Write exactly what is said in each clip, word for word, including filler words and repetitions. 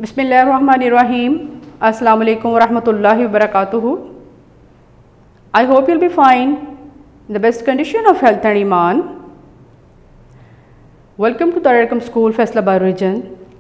Bismillahirrahmanirrahim. Assalamu alaikum wa rahmatullahi wa barakatuhu. I hope you'll be fine in the best condition of health and iman. Welcome to Darul School, Faisalabad region.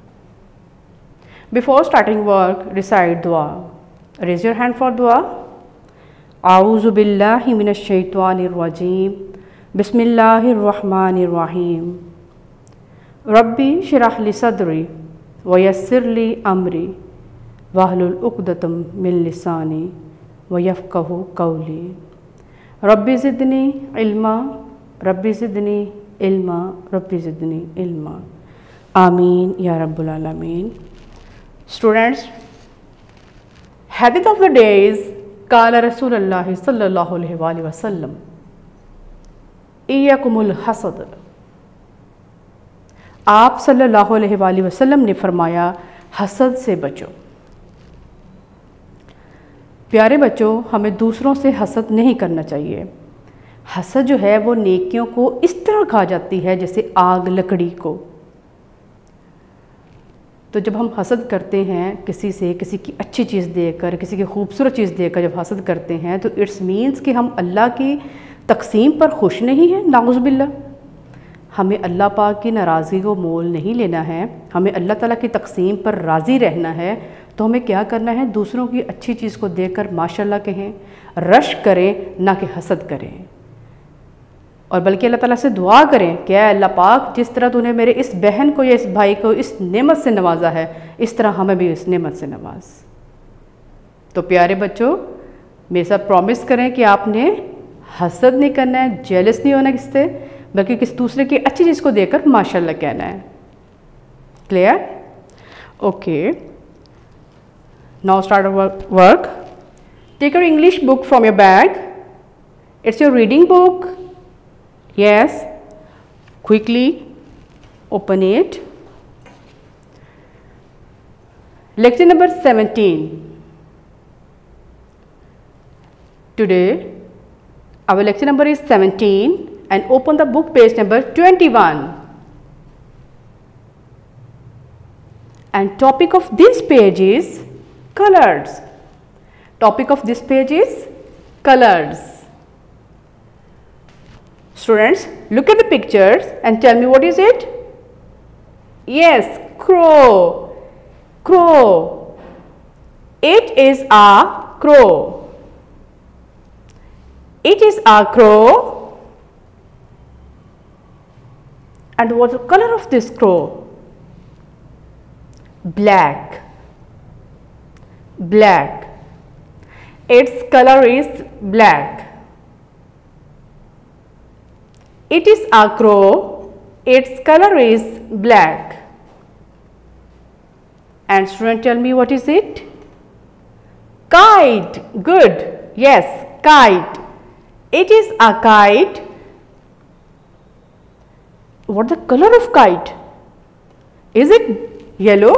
Before starting work, recite dua. Raise your hand for dua. A'udhu billahi minash shaitanir rajim. Bismillahir rahmanir rahim. Rabbi shrah li sadri wa yassir li amri wahlul uqdatam min lisani wa yafqahu qawli. Rabbi zidni ilma, Rabbi zidni ilma, Rabbi zidni ilma. Ameen ya Rabbul Alameen. Students, hadith of the day is Qala Rasulullah sallallahu alaihi wasallam iyyakumul hasad. आप सल्लल्लाहु अलैहि वसल्लम ने फरमाया हसद से बचो। प्यारे बच्चों, हमें दूसरों से हसद नहीं करना चाहिए। हसद जो है वो नेकियों को इस तरह खा जाती है जैसे आग लकड़ी को। तो जब हम हसद करते हैं किसी से, किसी की अच्छी चीज़ देखकर, किसी की खूबसूरत चीज़ देखकर जब हसद करते हैं तो इट्स मीन्स कि हम अल्लाह की तकसीम पर खुश नहीं हैं। नाउज़ बिल्लाह। हमें अल्लाह पाक की नाराज़गी को मोल नहीं लेना है, हमें अल्लाह ताला की तकसीम पर राज़ी रहना है। तो हमें क्या करना है, दूसरों की अच्छी चीज़ को देखकर माशाल्लाह कहें, रश करें, ना कि हसद करें। और बल्कि अल्लाह ताला से दुआ करें कि ऐ अल्लाह पाक, जिस तरह तूने मेरे इस बहन को या इस भाई को इस नेमत से नवाजा है, इस तरह हमें भी इस नेमत से नवाज। तो प्यारे बच्चों, मेरे साथ प्रॉमिस करें कि आपने हसद नहीं करना है, जेलस नहीं होना किससे, बल्कि किसी दूसरे की अच्छी चीज़ को देखकर माशाल्लाह कहना है। Clear? Okay, now start work. Take your English book from your bag. It's your reading book. Yes, quickly open it. Lecture number seventeen. Today our lecture number is seventeen and open the book page number twenty-one. And topic of this page is colors. Topic of this page is colors. Students, look at the pictures and tell me what is it? Yes, crow. Crow. It is a crow. It is a crow. And what's the color of this crow? Black. Black. Its color is black. It is a crow, its color is black. And student, tell me what is it? Kite. Good. Yes, kite. It is a kite. What the color of kite? Is it yellow?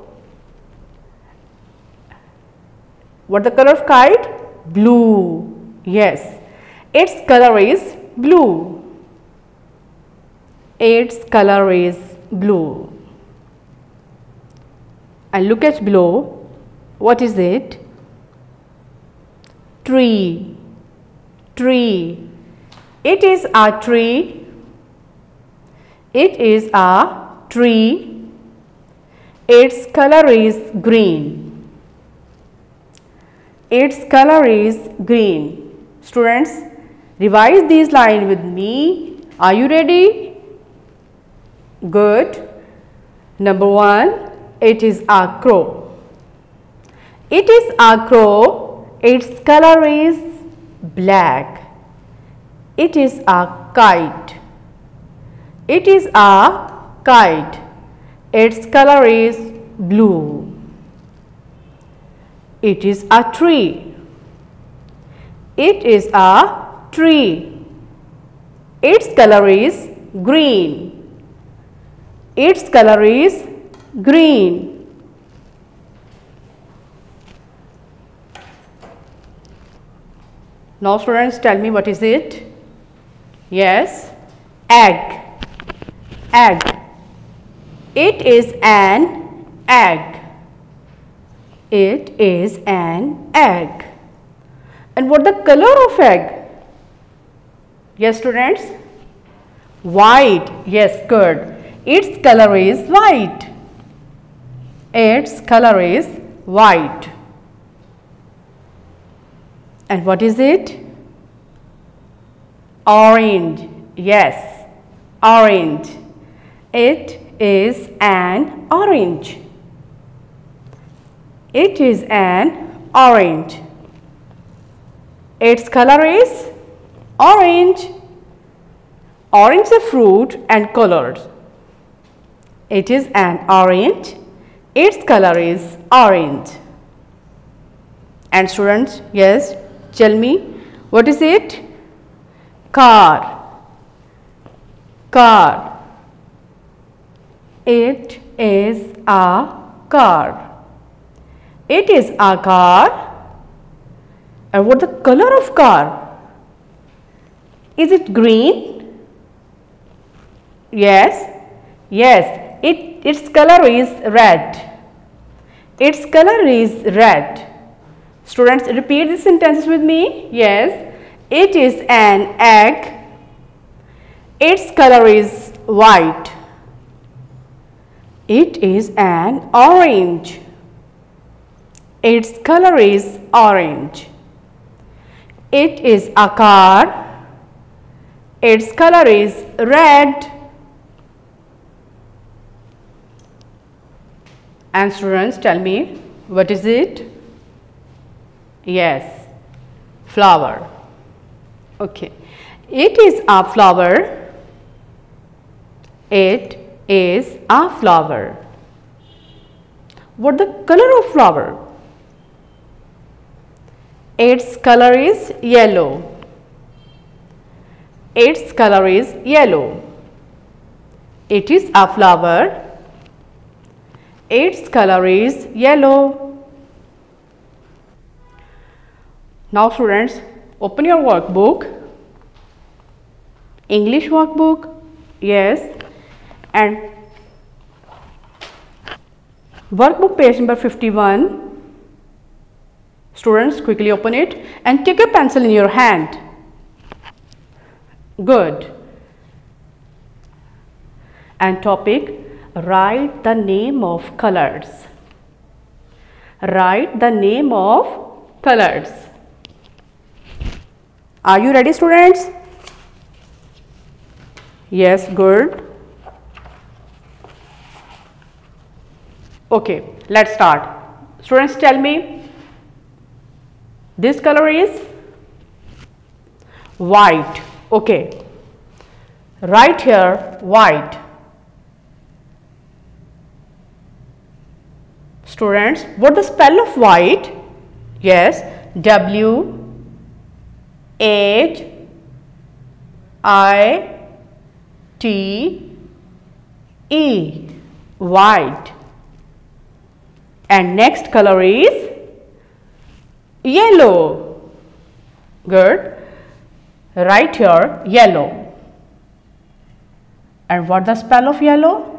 What the color of kite? Blue. Yes, its color is blue. Its color is blue. And look at below. What is it? Tree. Tree. It is a tree. It is a tree. Its color is green. Its color is green. Students, revise these lines with me. Are you ready? Good. Number one, it is a crow. It is a crow. Its color is black. It is a kite. It is a kite. Its color is blue. It is a tree. It is a tree. Its color is green. Its color is green. Now students, tell me what is it? Yes, egg. Egg. It is an egg. It is an egg. And what the color of egg? Yes, students? White. Yes, good. Its color is white. Its color is white. And what is it? Orange. Yes, orange. It is an orange. It is an orange. Its color is orange. Orange is a fruit and colored. It is an orange. Its color is orange. And students, yes, tell me, what is it? Car. Car. It is a car. It is a car. And what the color of car? Is it green? Yes. Yes. It, its color is red. Its color is red. Students, repeat these sentences with me. Yes. It is an egg. Its color is white. It is an orange. Its color is orange. It is a car. Its color is red. And students, tell me, what is it? Yes, flower. Okay. It is a flower. It is a flower. What the color of flower? Its color is yellow. Its color is yellow. It is a flower. Its color is yellow. Now students, open your workbook. English workbook. Yes. And workbook page number fifty-one. Students, quickly open it and take a pencil in your hand. Good. And topic, write the name of colors. Write the name of colors. Are you ready, students? Yes, good. Okay, let's start. Students, tell me, this color is white. Okay, right here, white. Students, what the spell of white? Yes, W H I T E, white. And next color is yellow. Good. Right here, yellow. And what the spell of yellow?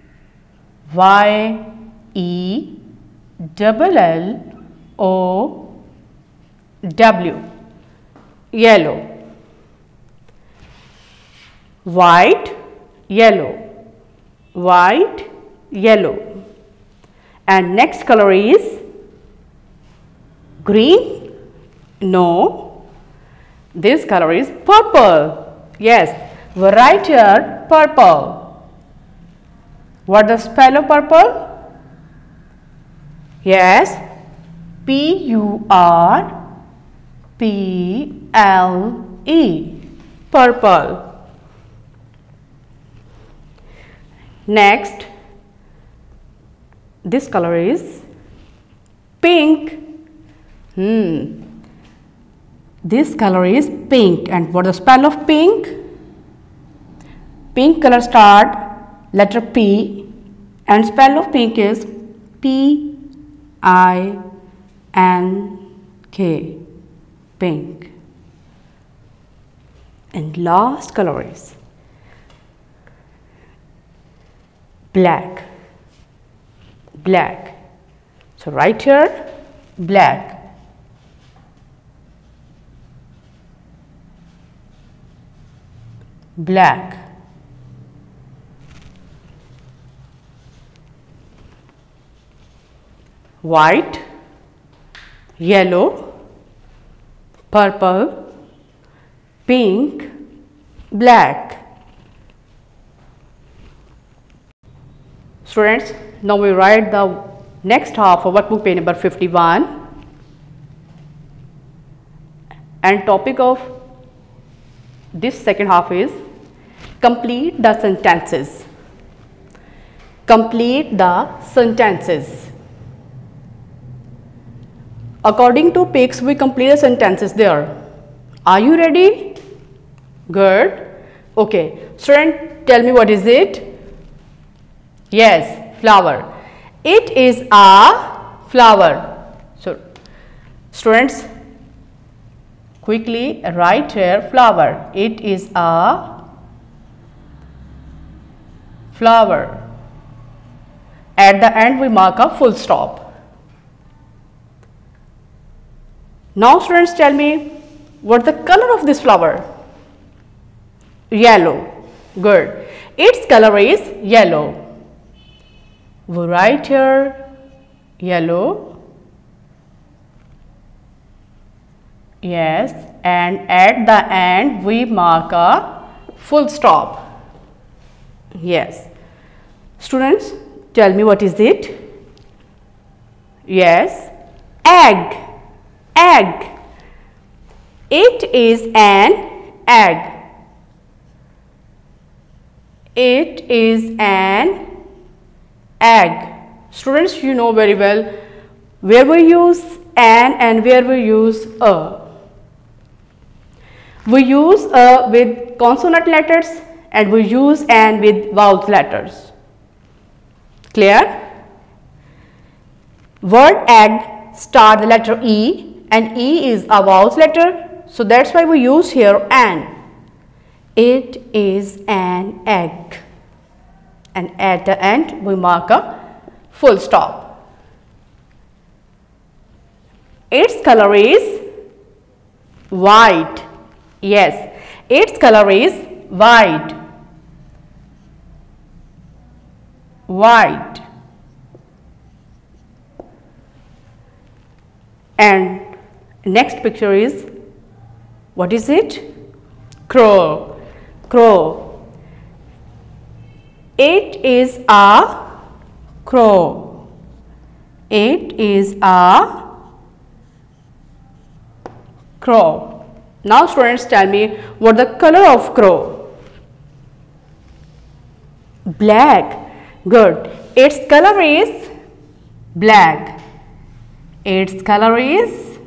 Y E L L O W, yellow. White, yellow. White, yellow. And next color is green? No. This color is purple. Yes, right here, purple. What the spell of purple? Yes, P U R P L E, purple. Next, this color is pink. Hmm. This color is pink. And what is the spell of pink? Pink color start letter P and spell of pink is P I N K, pink. And last color is black. Black. So write here black. Black. White, yellow, purple, pink, black. Students, now we write the next half of workbook page number fifty-one, and topic of this second half is complete the sentences. Complete the sentences. According to pics, we complete the sentences there. Are you ready? Good. Okay. Student, tell me what is it? Yes, flower. It is a flower. So, students, quickly write here flower. It is a flower. At the end, we mark a full stop. Now, students, tell me what the color of this flower? Yellow. Good. Its color is yellow. We write here yellow. Yes, and at the end we mark a full stop. Yes. Students, tell me what is it? Yes, egg. Egg. It is an egg. It is an egg. Students, you know very well where we use an and where we use a. We use a with consonant letters and we use an with vowel letters. Clear? Word egg start the letter E, and E is a vowel letter, so that's why we use here an. It is an egg, and at the end we mark a full stop. Its color is white. Yes, its color is white. White. And next picture is, what is it? Crow. Crow. It is a crow. It is a crow. Now students, tell me what the color of crow? Black. Good. Its color is black. Its color is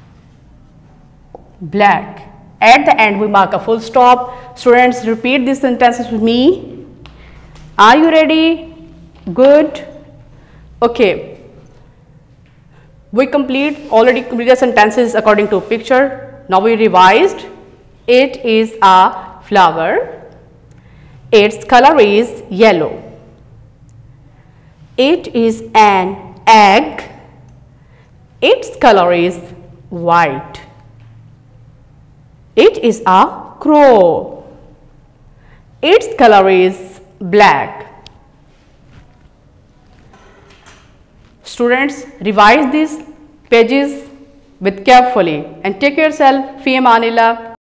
black. At the end we mark a full stop. Students, repeat these sentences with me. Are you ready? Good. Okay. We complete already completed sentences according to picture. Now we revised. It is a flower. Its color is yellow. It is an egg. Its color is white. It is a crow. Its color is black. Students, revise these pages with carefully and take yourself. Fi amanillah.